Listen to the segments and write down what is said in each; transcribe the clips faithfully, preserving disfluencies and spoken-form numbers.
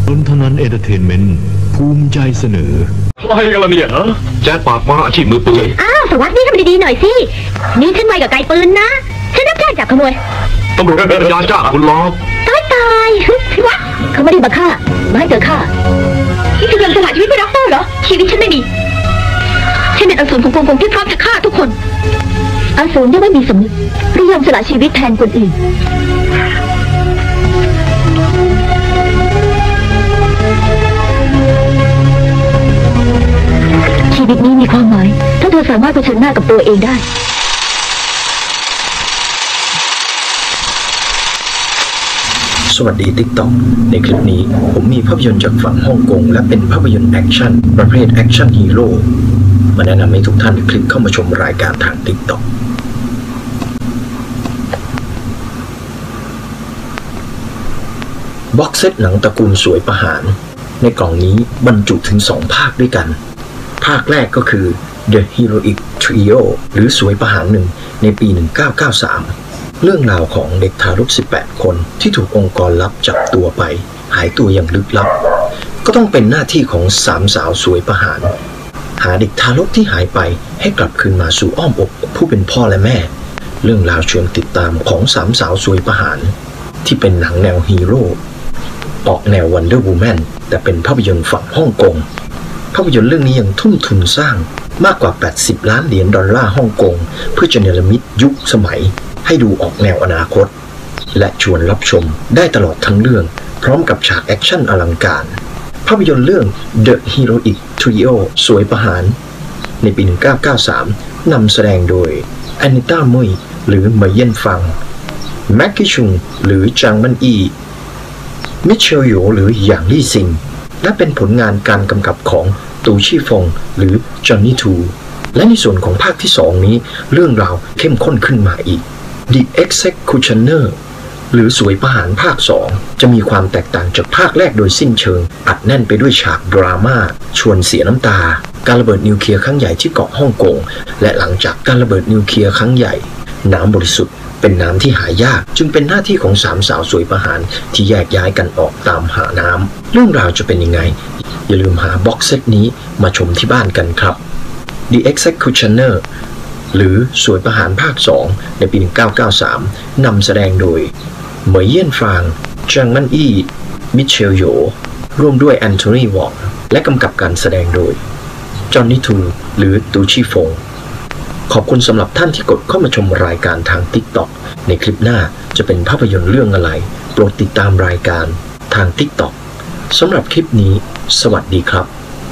นนทนันเอนเตอร์เทนเมนต์ภูมิใจเสนอใครกันล่ะเนี่ยฮะแจ๊ดปากมาอาชีพมือปืนอ้าวสวัสดีทำดีๆหน่อยสินี่ฉันไวกับไกลปืนนะฉันรับจ้างจับขโมยตำรวจเป็นยาจ้างคุณล้อตายตายวัดเขาไม่ได้มาฆ่ามาให้เธอฆ่านี่คือยอมสละชีวิตเพื่อด็อกเตอร์เหรอชีวิตฉันไม่มีฉันเป็นอสูรของกงกงที่พร้อมจะฆ่าทุกคนอสูรยังไม่มีสำนึกหรือยอมสละชีวิตแทนคนอื่นชีวิตนี้มีความหมายถ้าเธอสามารถเผชิญหน้ากับตัวเองได้สวัสดีติ๊กต็อกในคลิปนี้ผมมีภาพยนตร์จากฝั่งฮ่องกงและเป็นภาพยนตร์แอคชั่นประเภทแอคชั่นฮีโร่มาแนะนำให้ทุกท่านคลิกเข้ามาชมรายการทางติ๊กต็อกบ็อกเซตหนังตระกูลสวยประหารในกล่องนี้บรรจุถึงสองภาคด้วยกันภาคแรกก็คือ The Heroic Trio หรือสวยประหารหนึ่งในปีหนึ่งเก้าเก้าสามเรื่องราวของเด็กทารกสิบแปดคนที่ถูกองค์กรลับจับตัวไปหายตัวอย่างลึกลับก็ต้องเป็นหน้าที่ของสามสาวสวยประหารหาเด็กทารกที่หายไปให้กลับคืนมาสู่อ้อมอกผู้เป็นพ่อและแม่เรื่องราวชวนติดตามของสามสาวสวยประหารที่เป็นหนังแนวฮีโร่ออกแนว Wonder Woman แต่เป็นภาพยนตร์ฝั่งฮ่องกงภาพยนตร์เรื่องนี้ยังทุ่มทุนสร้างมากกว่าแปดสิบล้านเหรียญดอลลาร์ฮ่องกงเพื่อจะเนรมิตยุคสมัยให้ดูออกแนวอนาคตและชวนรับชมได้ตลอดทั้งเรื่องพร้อมกับฉากแอคชั่นอลังการภาพยนตร์เรื่อง The Heroic Trio สวยประหารในปีหนึ่งเก้าเก้าสามนำแสดงโดยแอนิต้ามุยหรือเหมยเย่นฟังแม็กกี้ชุงหรือจางมันอีมิเชลโยหรือหยางลี่ซิงและเป็นผลงานการกำกับของตูชี่ฟงหรือจอห์นนี่ทูและในส่วนของภาคที่สองนี้เรื่องราวเข้มข้นขึ้นมาอีก The Executioner หรือสวยประหารภาคสองจะมีความแตกต่างจากภาคแรกโดยสิ้นเชิงอัดแน่นไปด้วยฉากดราม่าชวนเสียน้ำตาการระเบิดนิวเคลียร์ครั้งใหญ่ที่เกาะฮ่องกงและหลังจากการระเบิดนิวเคลียร์ครั้งใหญ่น้ำบริสุทธิ์เป็นน้ำที่หายากจึงเป็นหน้าที่ของสามสาวสวยประหารที่แยกย้ายกันออกตามหาน้ำเรื่องราวจะเป็นยังไงอย่าลืมหาบ็อกเซตนี้มาชมที่บ้านกันครับ The Executioner หรือสวยประหารภาคสองในปีหนึ่งเก้าเก้าสามนำแสดงโดยเหมยเยี่ยนฟางจางมันอี้มิเชลโยร่วมด้วยแอนโทนีวองและกำกับการแสดงโดยจอห์นนี่ทูหรือตูชี่ฟงขอบคุณสำหรับท่านที่กดเข้ามาชมรายการทาง ติ๊กต็อก ในคลิปหน้าจะเป็นภาพยนตร์เรื่องอะไรโปรดติดตามรายการทาง ติ๊กต็อก สำหรับคลิปนี้สวัสดีครับ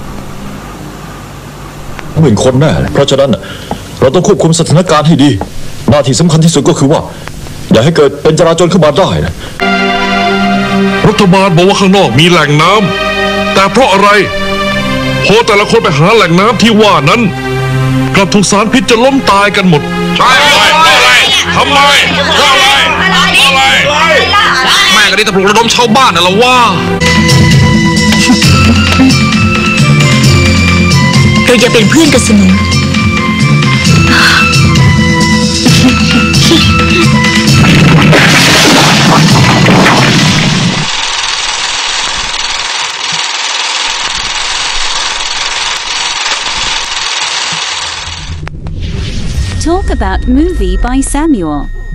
หมื่นคนแน่เพราะฉะนั้นเราต้องควบคุมสถานการณ์ให้ดีหน้าที่สำคัญที่สุดก็คือว่าอย่าให้เกิดเป็นจราจรขึ้นมาได้นะรัฐบาลบอกว่าข้างนอกมีแหล่งน้ำแต่เพราะอะไรพอแต่ละคนไปหาแหล่งน้ำที่ว่านั้นกลับถูกสารพิษจนล้มตายกันหมดใช่อะไรทำไมเพราะอะไรอะไรแม่ก็ได้ตะปลุกระดมชาวบ้านน่ะละว่าเราจะเป็นเพื่อนกันเสมอ Talk about movie by Samuel